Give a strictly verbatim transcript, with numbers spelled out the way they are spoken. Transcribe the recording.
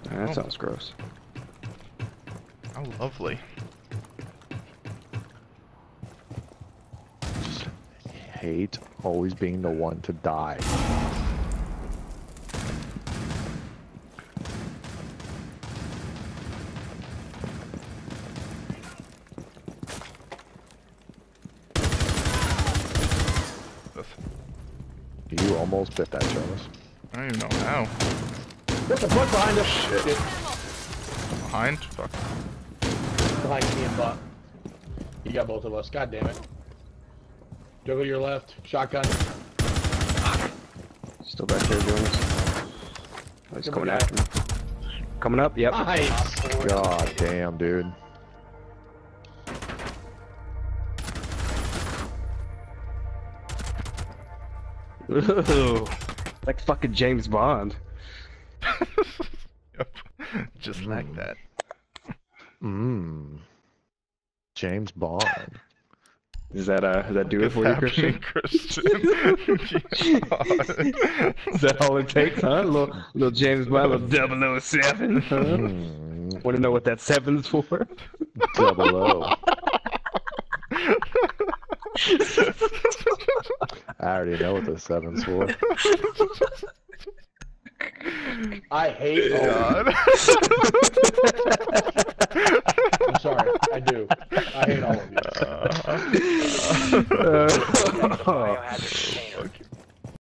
That Oh. sounds gross. How lovely. Just hate always being the one to die. You almost bit that, Jonas. I don't even know how. There's a butt behind us. Shit. Behind? Fuck. Behind me and Butt. You got both of us. God damn it. Juggle your left. Shotgun. Still back there, Jonas. Oh, he's coming after me. Coming up, yep. Nice. God damn, dude. Ooh, like fucking James Bond. Yep. Just Mm. like that. Mmm. James Bond. Does that uh, does that do it for you, What's happening, Christian? Christian? God. Is that all it takes, huh? Little, little James Bond, little double oh seven, huh? Mm. Want to know what that seven's for? Double O. I already know what the seven's for. I hate all of God. you. I'm sorry. I do. I hate all of you. Uh, Biohazard container.